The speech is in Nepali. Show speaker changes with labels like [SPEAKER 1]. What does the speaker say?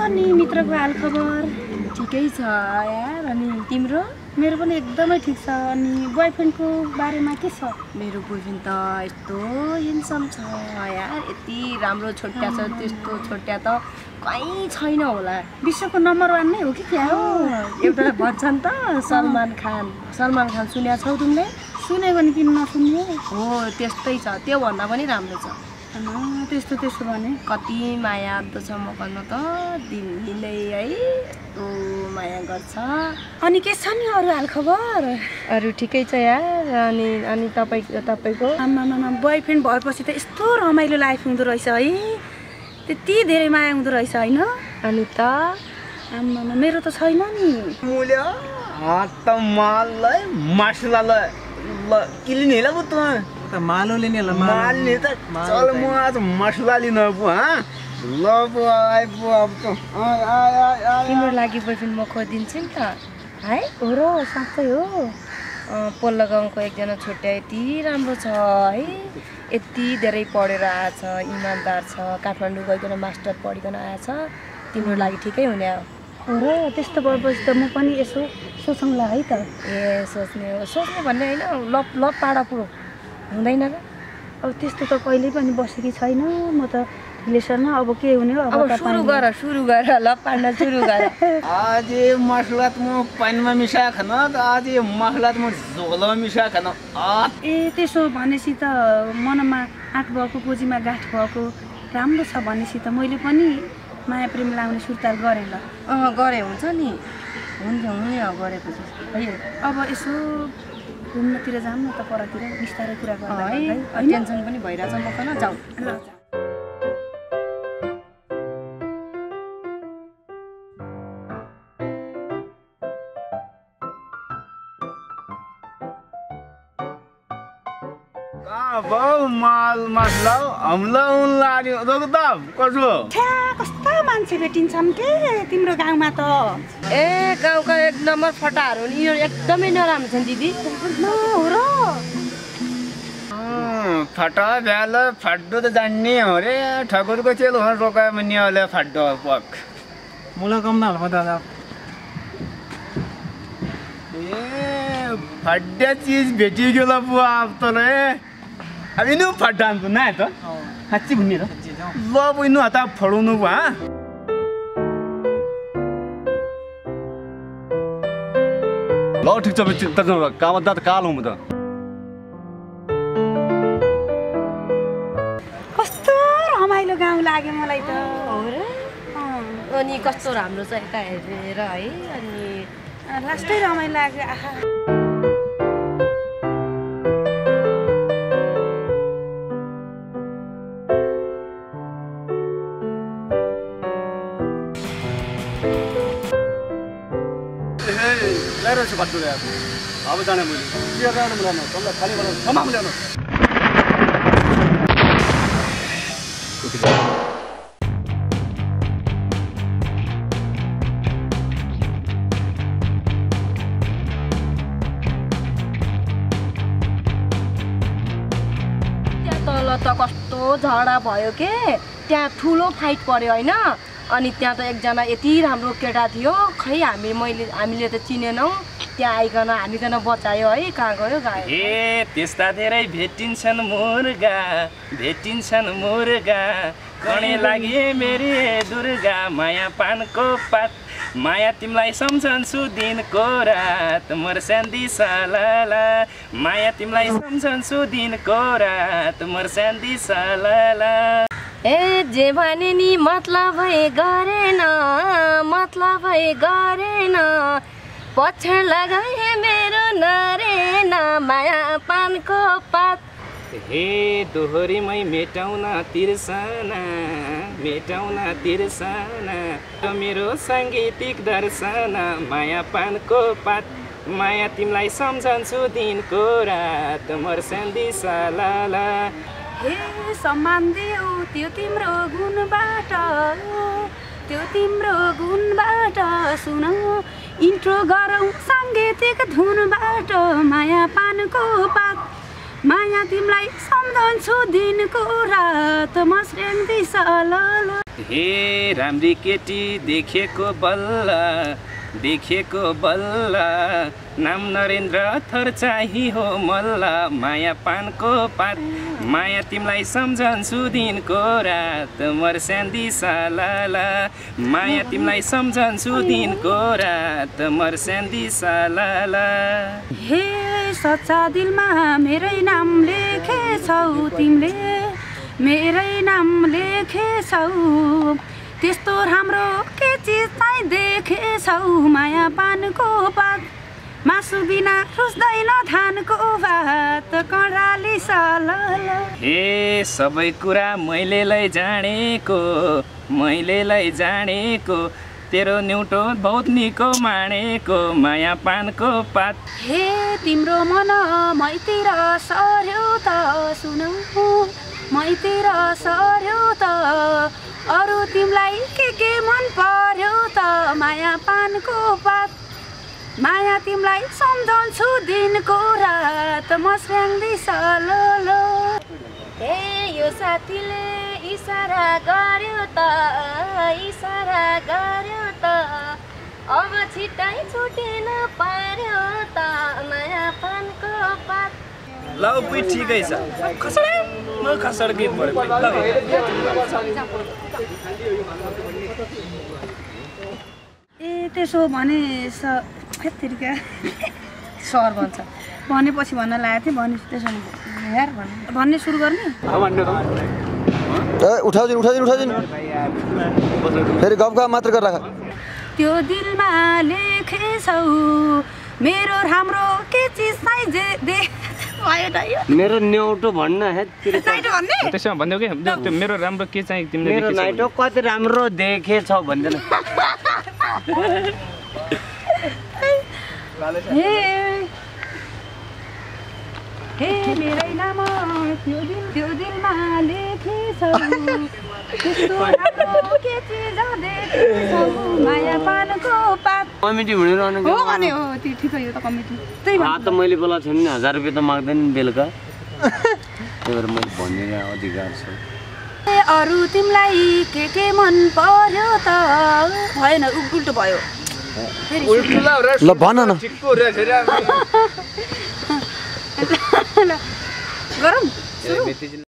[SPEAKER 1] नि मित्रको हाल खबर?
[SPEAKER 2] ठिकै छ यार। अनि तिम्रो?
[SPEAKER 1] मेरो पनि एकदमै ठिक छ। अनि बोयफ्रेन्डको बारेमा के छ?
[SPEAKER 2] मेरो बोयफ्रेन्ड त यस्तो हेन्सम छ यार, यति राम्रो छोट्या छ, त्यस्तो छोट्या त कहीँ छैन होला।
[SPEAKER 1] विश्वको नम्बर 1 नै हो कि क्या हो?
[SPEAKER 2] एउटा भन्छन् त सलमान खान सुनेको छौ तिमीले?
[SPEAKER 1] सुनेको नि किन नसुन्ने?
[SPEAKER 2] हो त्यस्तै छ, त्यो भन्दा पनि राम्रो छ।
[SPEAKER 1] त्यस्तो भने
[SPEAKER 2] कति माया छ मकनमा त दिनदिनै है, यस्तो माया गर्छ।
[SPEAKER 1] अनि के छ नि अरू हाल खबर?
[SPEAKER 2] अरू ठिकै छ यार। अनि तपाईँको
[SPEAKER 1] आमामा बोयफ्रेन्ड भएपछि त यस्तो रमाइलो लाइफ हुँदो रहेछ है, त्यति धेरै माया हुँदो रहेछ होइन?
[SPEAKER 2] अनि त
[SPEAKER 1] आमामा मेरो त छैन नि।
[SPEAKER 3] मूल्य त माललाई मसलालाई ल किलिन हेला पो त
[SPEAKER 4] मालो लिने ल
[SPEAKER 3] माल नि त चल म आज मसला लिन पो ल पो आइ पो अब त
[SPEAKER 2] तिम्रो लागि बोयफ्रेन्ड म खोजिदिन्छु नि त है।
[SPEAKER 1] हो र? साँच्चै हो?
[SPEAKER 2] पल्लो गाउँको एकजना छोट्या यति राम्रो छ है, यति धेरै पढेर आएछ, इमान्दार छ, काठमाडौँ गइकन मास्टर पढिकन आएछ। तिम्रो लागि ठिकै हुने
[SPEAKER 1] हो र? त्यस्तो भएपछि त म पनि यसो सोचौँला है त।
[SPEAKER 2] सोच्ने भन्ने होइन, लप पाडा पुरो हुँदैन र?
[SPEAKER 1] अब त्यस्तो त कहिल्यै पनि बसेकी छैन म त रिलेसनमा। अब के हुने हो?
[SPEAKER 2] अब सुरु गर लप पाड्न सुरु गर।
[SPEAKER 3] आज मसला त म पानीमा मिसा खान, आज मसला त म झोलमा मिसा खान।
[SPEAKER 1] ए त्यसो भनेपछि त मनमा आँट भएको, गोजीमा गाँठ भएको राम्रो छ भनेपछि त मैले पनि माया प्रेम लाउने सुर्ताल गरेँ ल।
[SPEAKER 2] गरे हुन्छ नि, हुन्छ हुने हो गरेपछि है।
[SPEAKER 1] अब यसो घुम्नतिर जाऊँ न त, परतिर बिस्तारै कुरा गर्दा
[SPEAKER 2] है, टेन्सन पनि भइरहेछ मकन जाउँ ल।
[SPEAKER 3] बाउ माल मसला हमला उन लाग्यो रोक्दा कसो?
[SPEAKER 1] कस्ता मान्छे भेटिन्छन् के तिम्रो गाउँमा त?
[SPEAKER 2] ए गाउँका एक नम्बर फटाहरू नि, यो एकदमै नराम्रो छन् दिदी।
[SPEAKER 1] हो र?
[SPEAKER 3] फटा भ्याल फाड्डो त जान्ने हो रे, ठकुरको चेल हो रोकायो भने अहिले फाड्डो पक
[SPEAKER 4] मुला कम न हल्मा दादा।
[SPEAKER 3] ए फाड्या चिज भेटियो ल बुवा अब त रे। अब इनु फड्डान त ना त साच्ची भन्ने र ल अब इनु हता फडाउनु बा।
[SPEAKER 5] ल ठिक छ, चिन्ता नगर, काम त काल हुँ म त।
[SPEAKER 1] कस्तो रमाइलो गाउँ लाग्यो मलाई त।
[SPEAKER 2] हो र? अनि कस्तो राम्रो छ यता हेरेर है। अनि
[SPEAKER 1] लास्टै रमाइलो लाग्यो। आहा
[SPEAKER 5] छु बाटो रे अब जाने मैले के गर्न मिलाउन तँलाई खाली बनाउन क्षमा मिलाउन।
[SPEAKER 2] त्यहाँ तल त कस्तो झगडा भयो के, त्यहाँ ठुलो फाइट पर्यो होइन। अनि त्यहाँ त एकजना यति राम्रो केटा थियो, खै हामीले त चिनेनौँ, त्यहाँ आइकन हामीकन बचायो है। कहाँ गयो गायो?
[SPEAKER 6] ए त्यस्ता धेरै भेटिन्छन् मुर्गा कणे लागि मेरी दुर्गा, माया पानको पात माया तिमीलाई सम्झन्छु दिनको रात, मर्स्यान्दी सालाला माया तिमीलाई सम्झन्छु दिनको रात, मर्स्यान्दी सालाला।
[SPEAKER 2] ए जे भने नि मतलबै गरेन, पछाड लगाए मेरो नरेन, माया पानको पात।
[SPEAKER 6] हे दोहोरीमै मेटाउन तिर्सना मेरो साङ्गीतिक दर्शन, माया पानको पात माया तिमीलाई सम्झन्छु दिनको रात, मर्स्यान्दी सालाला।
[SPEAKER 1] हे सम्मान देऊ त्यो तिम्रो गुणबाट सुन, इन्ट्रो गरौँ साङ्गीतिक धुनबाट, माया पानको पात माया तिमीलाई सम्झन्छु दिनको रात, मर्स्यान्दी सालाला।
[SPEAKER 6] हे राम्री केटी देखेको बल्ल नाम नरेन्द्र थर चाहिँ हो मल्ल माया पानको पात माया तिमीलाई सम्झन्छु दिनको रात मर्स्यान्दी सालाला माया तिमीलाई सम्झन्छु दिनको रात मर्स्यान्दी सालाला
[SPEAKER 1] हे सच्चा दिलमा मेरै नाम लेखेछौ तिमीले मेरै नाम लेखेछौ त्यस्तो राम्रो के चिज चाहिँ देखेछौ माया पानको पात मासु बिना रुच्दैन धानको भात कडाली सालल
[SPEAKER 6] हे सबै कुरा मैले जानेको तेरो न्युटो बहुत निको मानेको माया पानको पात
[SPEAKER 1] हे तिम्रो मन मैतिर सर्यो त सुनौ मैतिर सर्यो त अरू तिमीलाई के मन पर्यो त माया पानको पात माया तिमीलाई सम्झन्छु दिनको रात मस्याङ्दी सललो
[SPEAKER 2] हे यो साथीले इसारा गर्यो त अब छिट्टै छुटेन पार्यो त नयाँ पानको पात
[SPEAKER 6] ल उही ठिकै छ खसड गीत पऱ्यो
[SPEAKER 1] ए त्यसो भने फेत्तिरिका
[SPEAKER 2] सर भन्छ
[SPEAKER 1] भनेपछि भन्न लागेको थिएँ भने त्यसो भन्ने सुरु गर्ने
[SPEAKER 7] उठाउदिन फेरि गफ मात्र गरेर राख
[SPEAKER 1] त्यो दिलमा लेखेछौ मेरो राम्रो के चिज चाहिँ
[SPEAKER 5] मेरो न्यौटो भन्न हे
[SPEAKER 6] त्यसमा भनिदेऊ कि मेरो राम्रो के चाहिँ तिमीले
[SPEAKER 5] मेरो नाइटो कति राम्रो देखेछौ भन्दैन
[SPEAKER 1] हे मेरै नाम त्यो दिलमा लेखेछौ त्यस्तो राम्रो के चिज देखेछौ माया पानको पात
[SPEAKER 5] कमिटी हुनेरहनु
[SPEAKER 1] हो भने हो त्यो ठिकै हो त कमिटी त्यही
[SPEAKER 5] त मैले बोलाएको छैन नि 1000 रुपैयाँ त माग्दैन बेलुका त्यही भएर मैले भन्ने अधिकार छ
[SPEAKER 1] अरू तिमीलाई के मन पर्यो त भएन उल्टो भयो
[SPEAKER 7] ल भन न
[SPEAKER 1] गरौँ